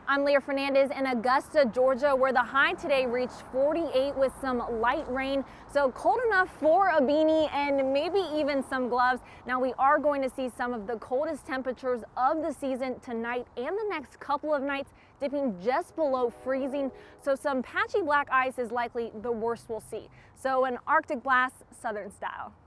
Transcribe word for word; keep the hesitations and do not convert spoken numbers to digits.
I'm Leah Fernandez in Augusta, Georgia, where the high today reached forty-eight with some light rain. So cold enough for a beanie and maybe even some gloves. Now we are going to see some of the coldest temperatures of the season tonight and the next couple of nights, dipping just below freezing. So some patchy black ice is likely the worst we'll see. So an Arctic blast, southern style.